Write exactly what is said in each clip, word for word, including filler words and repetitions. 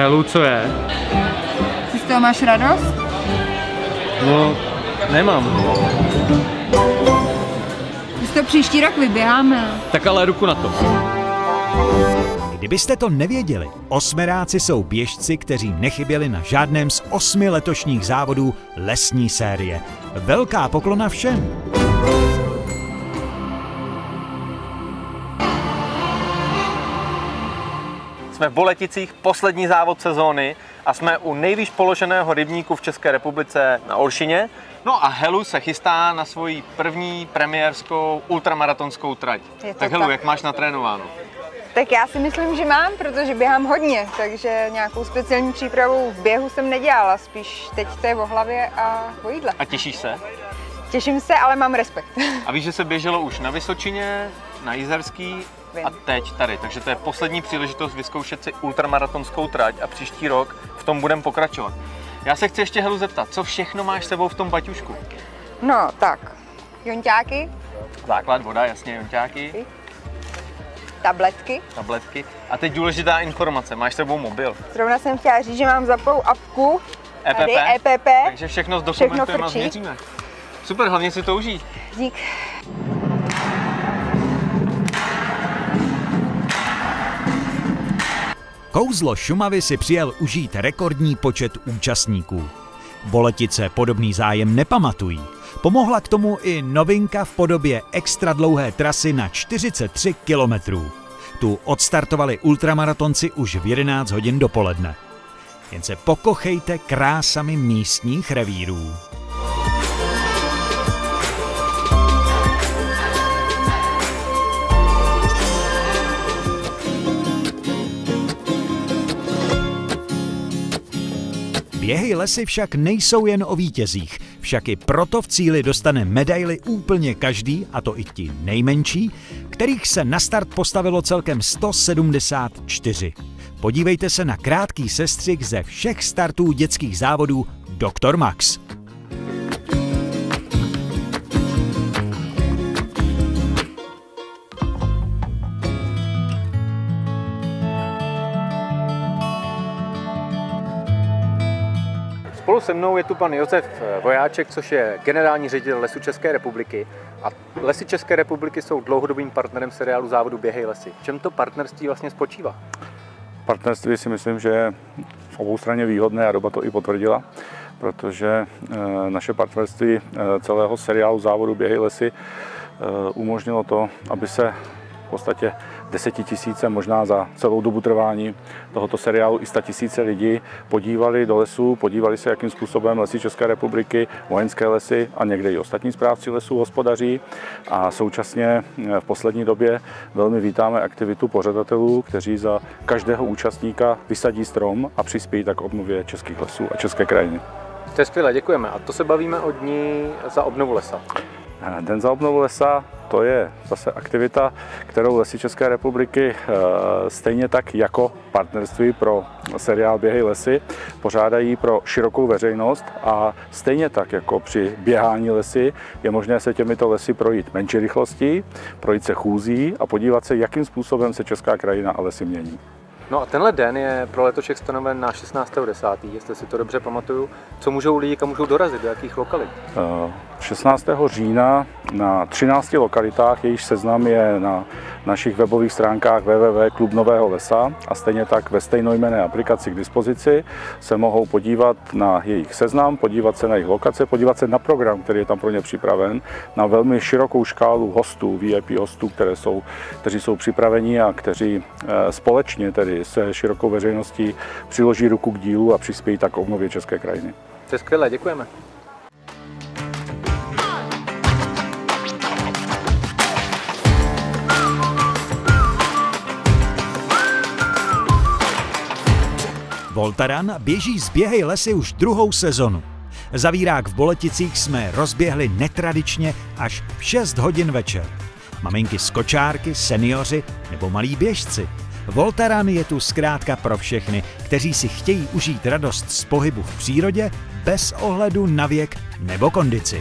Helu, co je? Ty z toho máš radost? No, nemám. My to příští rok vyběháme. Tak ale ruku na to. Kdybyste to nevěděli, osmiráci jsou běžci, kteří nechyběli na žádném z osmi letošních závodů lesní série. Velká poklona všem! Jsme v Boleticích, poslední závod sezóny a jsme u nejvýš položeného rybníku v České republice na Olšině. No a Helu se chystá na svoji první premiérskou ultramaratonskou trať. Tak Helu, tak. Jak máš natrénováno? Tak já si myslím, že mám, protože běhám hodně, takže nějakou speciální přípravu v běhu jsem nedělala, spíš teď to je o hlavě a o jídle. A těšíš se? Těším se, ale mám respekt. A víš, že se běželo už na Vysočině, na Jizerský a teď tady, takže to je poslední příležitost vyzkoušet si ultramaratonskou trať a příští rok v tom budeme pokračovat. Já se chci ještě Helu zeptat, co všechno máš s sebou v tom baťušku? No tak, jonťáky. Základ, voda, jasně, jonťáky. Tabletky. Tabletky. A teď důležitá informace, máš s sebou mobil. Zrovna jsem chtěla říct, že mám zapou apku, E P P, tady E P P. Takže všechno zdokumentujeme a změříme. Super, hlavně si to užij. Dík. Kouzlo Šumavy si přijel užít rekordní počet účastníků. Boletice podobný zájem nepamatují. Pomohla k tomu i novinka v podobě extra dlouhé trasy na čtyřicet tři kilometrů. Tu odstartovali ultramaratonci už v jedenáct hodin dopoledne. Jen se pokochejte krásami místních revírů. Běhy lesy však nejsou jen o vítězích, však i proto v cíli dostane medaili úplně každý, a to i ti nejmenší, kterých se na start postavilo celkem sto sedmdesát čtyři. Podívejte se na krátký sestřih ze všech startů dětských závodů doktor Max. Spolu se mnou je tu pan Josef Vojáček, což je generální ředitel Lesů České republiky. A Lesy České republiky jsou dlouhodobým partnerem seriálu závodu Běhej lesy. V čem to partnerství vlastně spočívá? Partnerství si myslím, že je v obou straně výhodné a doba to i potvrdila, protože naše partnerství celého seriálu závodu Běhej lesy umožnilo to, aby se v podstatě desetitisíce, možná za celou dobu trvání tohoto seriálu i statisíce lidí podívali do lesů, podívali se, jakým způsobem Lesy České republiky, vojenské lesy a někde i ostatní správci lesů hospodaří. A současně v poslední době velmi vítáme aktivitu pořadatelů, kteří za každého účastníka vysadí strom a přispějí tak k obnově českých lesů a české krajiny. To je skvělé, děkujeme. A to se bavíme o dní za obnovu lesa. Den za obnovu lesa, to je zase aktivita, kterou Lesy České republiky stejně tak jako partnerství pro seriál Běhej lesy pořádají pro širokou veřejnost a stejně tak jako při běhání lesy je možné se těmito lesy projít menší rychlostí, projít se chůzí a podívat se, jakým způsobem se česká krajina a lesy mění. No a tenhle den je pro letošek stanoven na šestnáctého desátého jestli si to dobře pamatuju. Co můžou lidi, kam můžou dorazit, do jakých lokalit? šestnáctého října na třinácti lokalitách, jejíž seznam je na našich webových stránkách w w w tečka klub nového lesa a stejně tak ve stejnojmenné aplikaci k dispozici se mohou podívat na jejich seznam, podívat se na jejich lokace, podívat se na program, který je tam pro ně připraven, na velmi širokou škálu hostů, V I P hostů, které jsou, kteří jsou připraveni a kteří společně tedy se širokou veřejností přiloží ruku k dílu a přispějí tak k obnově české krajiny. To je skvělé, děkujeme. Voltaran běží z Běhej lesy už druhou sezonu. Zavírák v Boleticích jsme rozběhli netradičně až v šest hodin večer. Maminky skočárky, seniori nebo malí běžci. Voltaran je tu zkrátka pro všechny, kteří si chtějí užít radost z pohybu v přírodě bez ohledu na věk nebo kondici.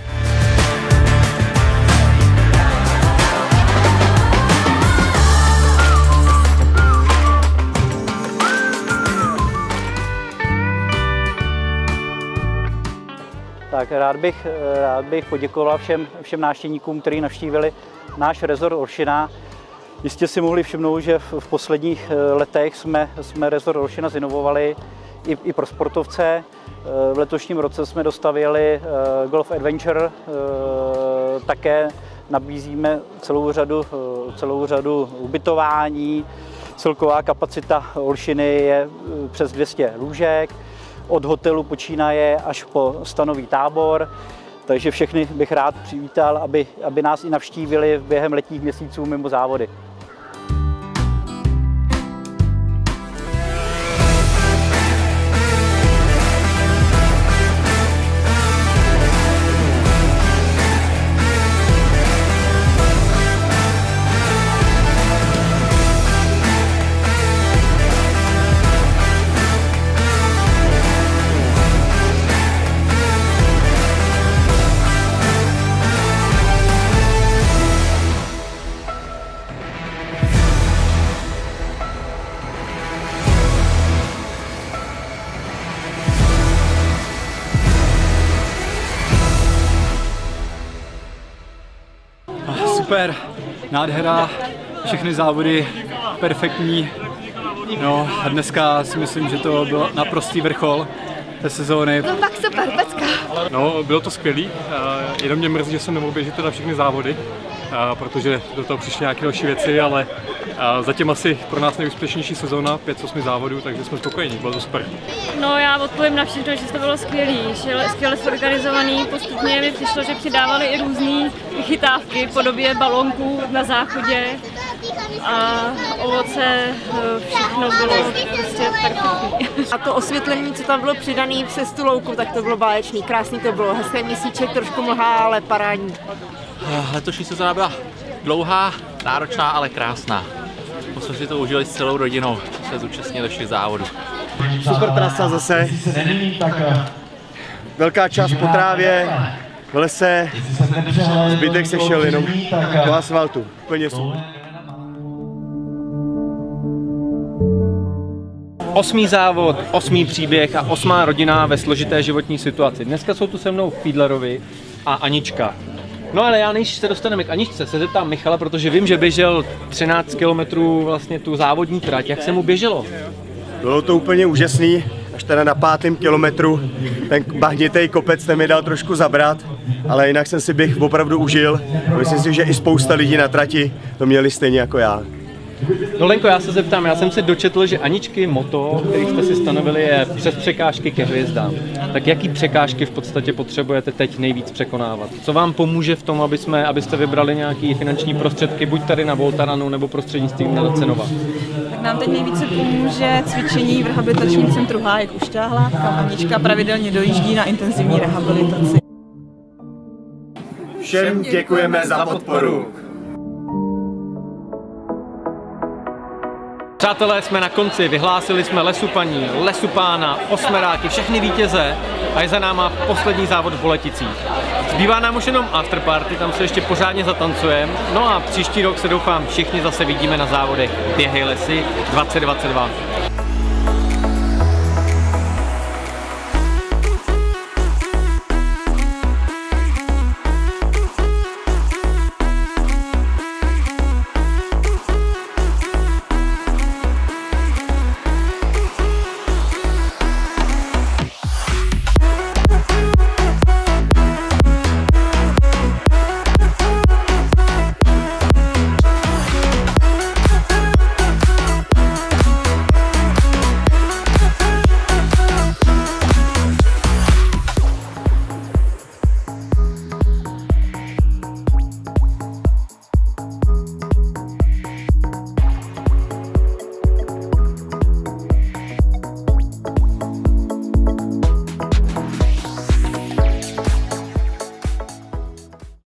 Tak rád bych, rád bych poděkoval všem, všem návštěvníkům, kteří navštívili náš rezort Olšina. Jistě si mohli všimnout, že v posledních letech jsme, jsme rezort Olšina zinovovali i, i pro sportovce. V letošním roce jsme dostavěli Golf Adventure, také nabízíme celou řadu, celou řadu ubytování. Celková kapacita Olšiny je přes dvě stě lůžek, od hotelu počínaje až po stanový tábor. Takže všechny bych rád přivítal, aby, aby nás i navštívili během letních měsíců mimo závody. Super, nádhera, všechny závody perfektní. No a dneska si myslím, že to byl naprostý vrchol té sezóny. No tak super, pecka. No, bylo to skvělý, jenom mě mrzí, že jsem nemohl běžet teda všechny závody, protože do toho přišly nějaké další věci, ale zatím asi pro nás nejúspěšnější sezóna, pět z osmi závodů, takže jsme spokojení, bylo to super. No já odpovím na všechno, že to bylo skvělý, skvěle zorganizovaný, postupně mi přišlo, že přidávali i různé chytávky v podobě balónků na záchodě a ovoce, všechno bylo prostě perfektní. A to osvětlení, co tam bylo přidané v cestu louku, tak to bylo báječný, krásný to bylo, hezký měsíček, trošku mlhá, ale parádní. Letošní sezóna byla dlouhá, náročná, ale krásná. My jsme si to užili s celou rodinou, se zúčastnili do všech závodů. Super trasa zase, velká část po trávě, v lese, zbytek se šel jenom po asfaltu, úplně super. Osmý závod, osmý příběh a osmá rodina ve složité životní situaci. Dneska jsou tu se mnou Fiedlerovi a Anička. No ale já než se dostaneme k Aničce, se zeptám Michala, protože vím, že běžel třináct kilometrů vlastně tu závodní trať. Jak se mu běželo? Bylo to úplně úžasný, až teda na pátém kilometru ten bahnitej kopec ten mi dal trošku zabrat, ale jinak jsem si běh opravdu užil. Myslím si, že i spousta lidí na trati to měli stejně jako já. No Lenko, já se zeptám, já jsem si dočetl, že Aničky moto, který jste si stanovili, je přes překážky ke hvězdám. Tak jaký překážky v podstatě potřebujete teď nejvíc překonávat? Co vám pomůže v tom, aby jsme, abyste vybrali nějaké finanční prostředky, buď tady na Voltaranu, nebo prostřednictvím na Cenova? Tak nám teď nejvíce pomůže cvičení v rehabilitačním centru Hájek u Štáhla, kam Anička pravidelně dojíždí na intenzivní rehabilitaci. Všem děkujeme za podporu. Přátelé, jsme na konci, vyhlásili jsme Lesu paní, Lesu pána, osmeráky, všechny vítěze a je za náma poslední závod v Boleticích. Zbývá nám už jenom afterparty, tam se ještě pořádně zatancujeme, no a příští rok se doufám všichni zase vidíme na závodech Běhej lesy dvacet dvacet dva.